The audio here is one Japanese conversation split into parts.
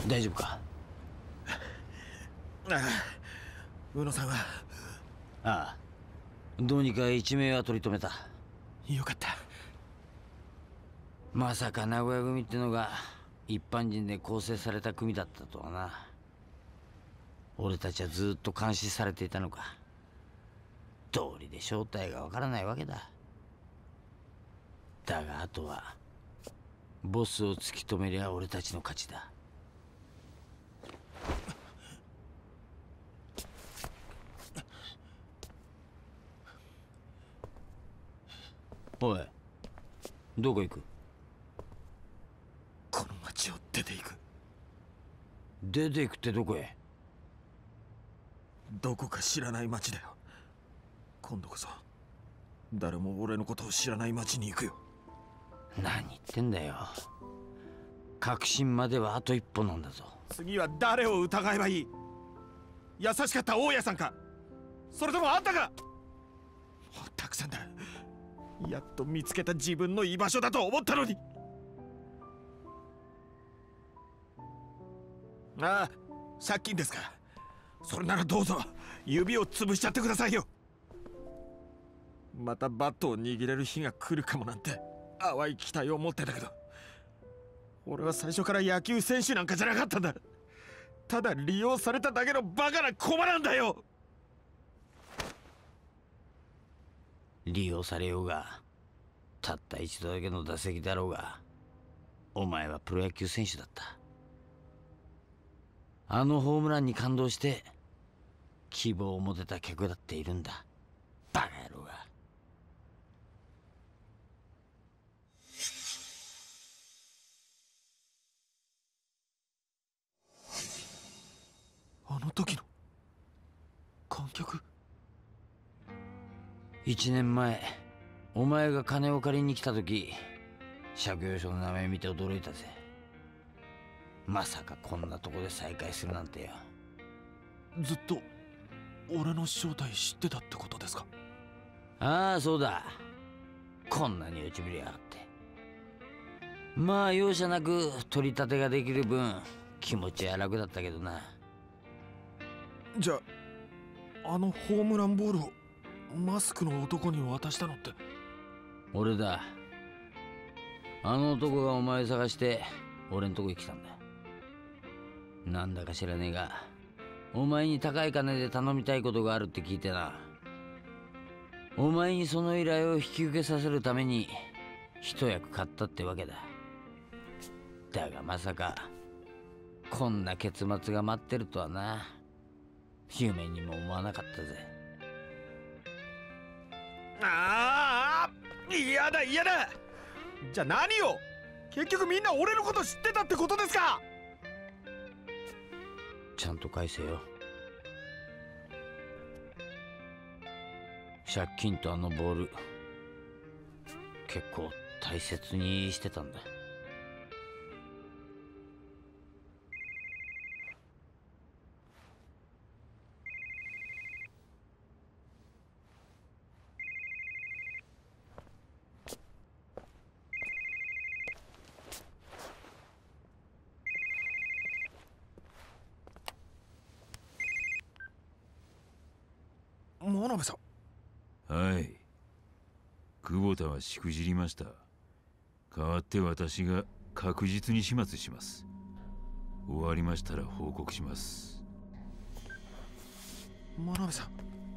大丈夫か？ ああ、宇野さんは？ ああ、どうにか一命は取り留めた。 よかった。 まさか名古屋組ってのが一般人で構成された組だったとはな。俺たちはずっと監視されていたのか。道理で正体がわからないわけだ。だがあとはボスを突き止めりゃ俺たちの勝ちだ。おい、どこ行く？ この町を出ていく。 出て行くってどこへ？ どこか知らない町だよ。今度こそ誰も俺のことを知らない町に行くよ。 何言ってんだよ。確信まではあと一歩なんだぞ。 次は誰を疑えばいい？優しかった大家さんか、それともあんたか？たくさんだ。やっと見つけた自分の居場所だと思ったのに。ああ、借金ですか。それならどうぞ指を潰しちゃってくださいよ。またバットを握れる日が来るかもなんて淡い期待を持ってたけど、俺は最初から野球選手なんかじゃなかったんだ。ただ利用されただけのバカな駒なんだよ。 利用されようが、たった一度だけの打席だろうが、お前はプロ野球選手だった。あのホームランに感動して希望を持てた客だっているんだ。バカ野郎が。 あの時の観客。 1年前お前が金を借りに来た時、借用書の名前見て驚いたぜ。まさかこんなとこで再会するなんてよ。 ずっと俺の正体知ってたってことですか？ ああ、そうだ。こんなに落ちぶりやがって。まあ容赦なく取り立てができる分気持ちは楽だったけどな。 じゃあ、あのホームランボールをマスクの男に渡したのって俺だ。あの男がお前を探して俺んとこへ来たんだ。なんだか知らねえが、お前に高い金で頼みたいことがあるって聞いてな。お前にその依頼を引き受けさせるために一役買ったってわけだ。だがまさかこんな結末が待ってるとはな。夢にも思わなかったぜ。 ああ、嫌だ嫌だ。じゃあ何を？結局みんな俺のこと知ってたってことですか？ ちゃんと返せよ。借金とあのボール、結構大切にしてたんだ。 真鍋さん。 はい。久保田はしくじりました。代わって私が確実に始末します。終わりましたら報告します。 真鍋さん、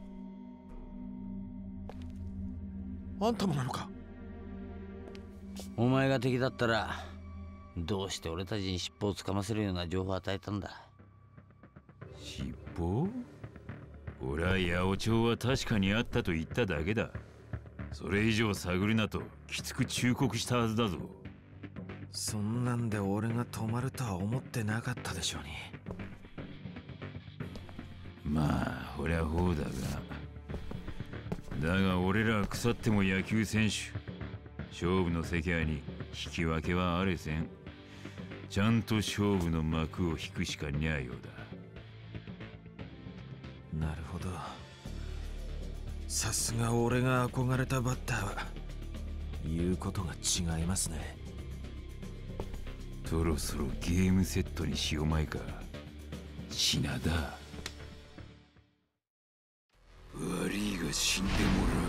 あんたもなのか？ お前が敵だったらどうして俺たちに尻尾をつかませるような情報を与えたんだ？ 尻尾？俺は八百長は確かにあったと言っただけだ。それ以上探るなときつく忠告したはずだぞ。 そんなんで俺が止まるとは思ってなかったでしょうに。 まあほりゃほうだが、俺らは腐っても野球選手。勝負の世界に引き分けはあれせん。ちゃんと勝負の幕を引くしかにゃようだ。 なるほど。さすが俺が憧れたバッターは言うことが違いますね。 そろそろゲームセットにしようまいか。品だ。悪いが死んでもら